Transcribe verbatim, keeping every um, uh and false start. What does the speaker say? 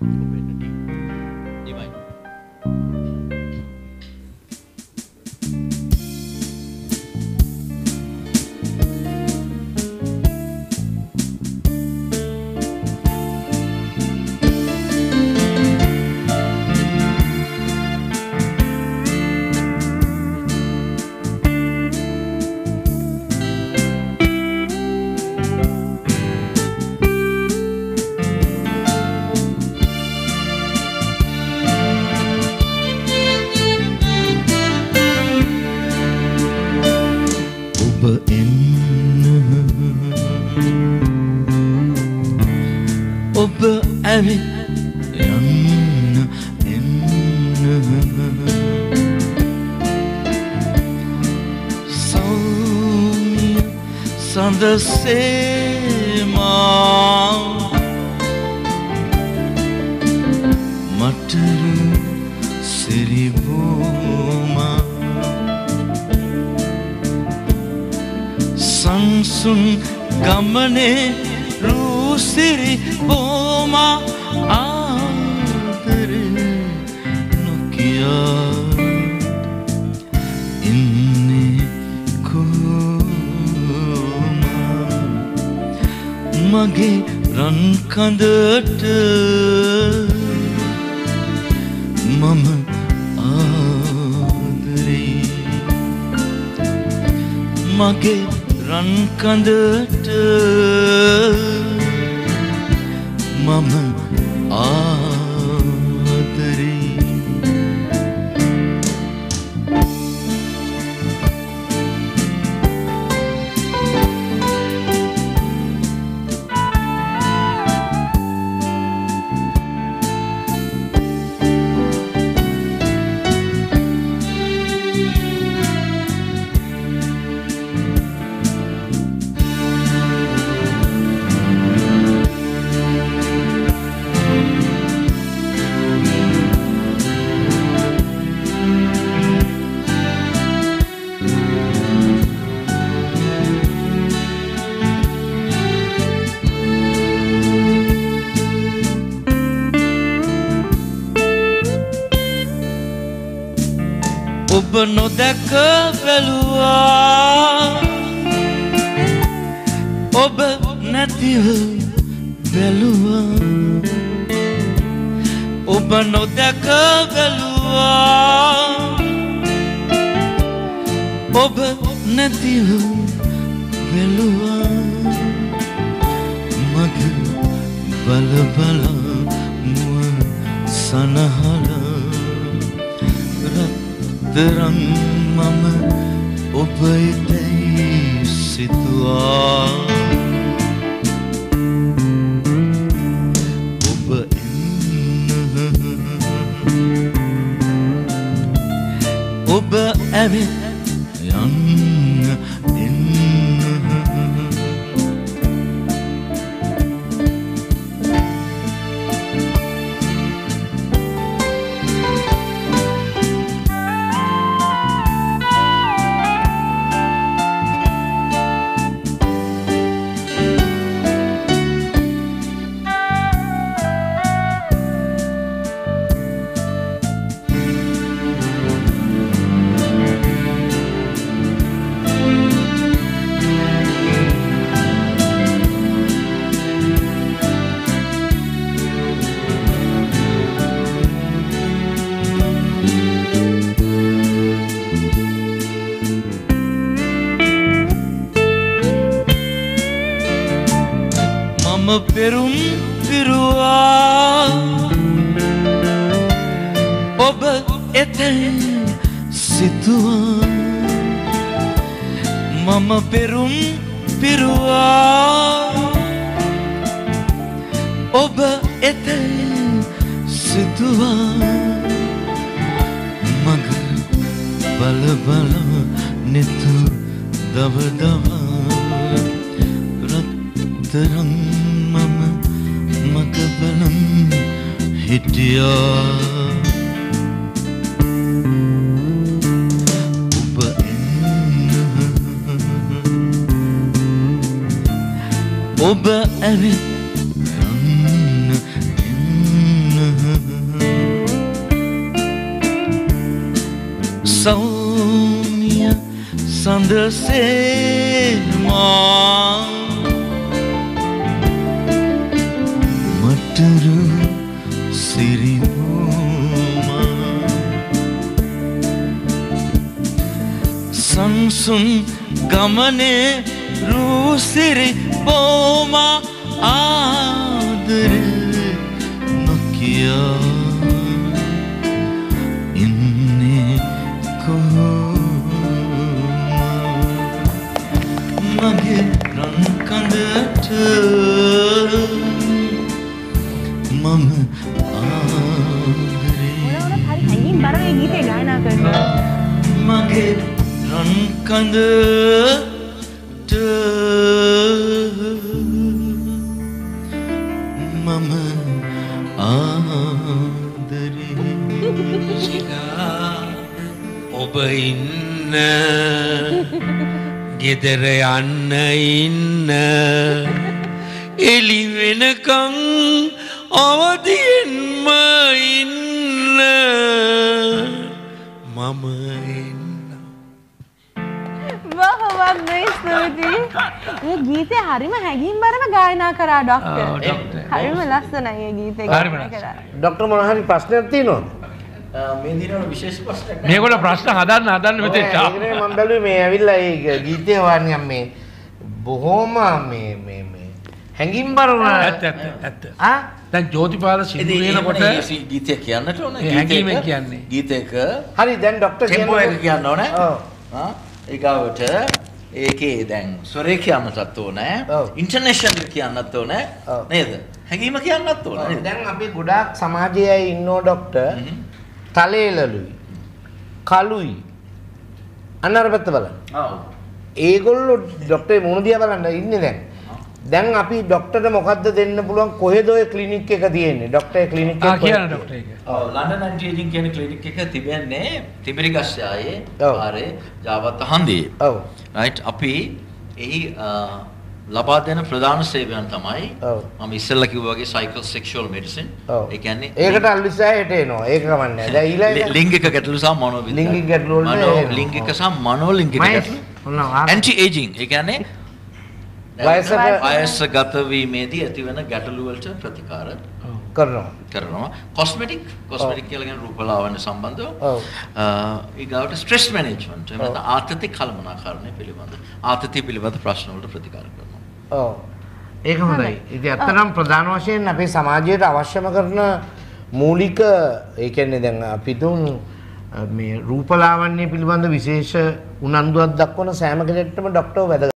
Oba Enna Enna Soumya Sandasema Mataru Siriboma Sansun Gamane Rusiri Boma Adare Nokia Inni Koma Mage Ran Kandata Mama Adare Mage Ran Kandata Mama Adare Oba nodaka velua Oba nathiva velua Oba nodaka velua Oba nathiva velua Maga bala bala mua sanahala Terang mama Oba itay situa Oba Enna Oba Enna Mama perum pirua Oba etay situa Mama perum pirua Oba etay situa Maga bala bala nitu dava dava Rattarang mama makabalam hitiya Oba Enna Oba Enna Enna සෞම්‍ය සඳසේමා මටරු සිරිමෝමා සංසුන් ගමනේ රූසිරි බෝමා ආදරේ නොකියා ඉන්නේ කොහොම මගේ රන් කඳට මම ආදරේ මොනවද හරි හැංගීම් බර මේ ගීතේ ගායනා කරනවා මගේ රන් කඳට මම ආදරේ ඔබ ඉන්න ගෙදර යන්න ඉන්න එලි වෙනකං අවදියෙන්ම ඉන්න මම එන්න බොහොමත් ස්තුතියි මේ ගීතේ හරිම හැංගීම් බරම ගායනා කරා ડોක්ටර් හරිම ලස්සනයි මේ ගීතේ ගායනා කරා ડોක්ටර් මොන හරි ප්‍රශ්නයක් තියෙනවද මේ දිනවල විශේෂ ප්‍රශ්නයක් නැහැ. මේගොල්ලෝ ප්‍රශ්න හදන්න හදන්න මෙතෙන් ඒක නේ මම බැලුවේ මේ ඇවිල්ලා ඒ ගීතේ වань මේ බොහොම මේ මේ මේ හැංගීම් බර ඇත්ත ඇත්ත ඇත්ත ආ දැන් ජෝතිපාල සිංදු වෙනකොට ගීතය කියන්නට ඕනේ. හැංගීමෙන් කියන්නේ ගීතයක හරි දැන් ડોක්ටර් ටෙම්පෝ එක කියන්න ඕනේ. ඔව්. ආ ඒකවට ඒකේ දැන් ස්වරේ කියන්නටත් ඕනේ. ඉන්ටර්නේෂනල් කියන්නත් ඕනේ. නේද? හැංගීම කියන්නත් ඕනේ. දැන් අපි ගොඩාක් සමාජයේ ඉන්නෝ ડોක්ටර් තලේලලුයි කලුයි අනර්බත බලන්න. ඔව්. ඒගොල්ලෝ ડોක්ටර් මොන දිහා බලන්න ඉන්නේ දැන්. දැන් අපි ડોක්ටර්ට මොකද්ද දෙන්න පුළුවන් කොහෙද ඔය ක්ලිනික් එක තියෙන්නේ? ડોක්ටර් ක්ලිනික් එක. ආ කියන ડોක්ටර් එක. ඔව් ලන්ඩන් ඇන්ටි ඒජින් කියන ක්ලිනික් එක තිබෙන්නේ තිබිරිගස්සායේ ආරේ ජාවත් හන්දියේ. ඔව්. රයිට් අපි එහි ලබා දෙන ප්‍රධාන සේවයන් තමයි මම ඉස්සෙල්ලා කිව්වා වගේ සයිකල් සෙක්ෂුවල් මෙඩිසින්. ඒ කියන්නේ ඒකට අල්විසා හෙට එනවා. ඒක කමන්නේ. දැන් ඊළඟ ලිංගික ගැටලු සහ මනෝ විද්‍යාව. ලිංගික ගැටලු වලට මනෝ ලිංගික සහ මනෝ ලිංගික ගැටලු. ඇන්ටි ඒජින් ඒ කියන්නේ වයසගත වීමේදී ඇතිවන ගැටලු වලට ප්‍රතිකාර කරනවා. කරනවා. කොස්මෙටික් කොස්මෙටික් කියලා කියන රූපලාවන්‍ය සම්බන්ධව. ඔව්. ඊගාවට ස්ට්‍රෙස් මැනේජ්මන්ට් එහෙම නැත්නම් ආතති කළමනාකරණය පිළිබඳ ආතතිය පිළිබඳ ප්‍රශ්න වලට ප්‍රතිකාර කරනවා. ඔව්. ඒක හොඳයි. ඉතින් අත්‍තරම් ප්‍රධාන වශයෙන් අපේ සමාජයට අවශ්‍යම කරන මූලික ඒ කියන්නේ දැන් අපි තුන් මේ රූපලාවන්‍ය පිළිබඳ විශේෂ උනන්දුවක් දක්වන සෑම කෙනෙක්ටම ડોක්ටර් වැදගත්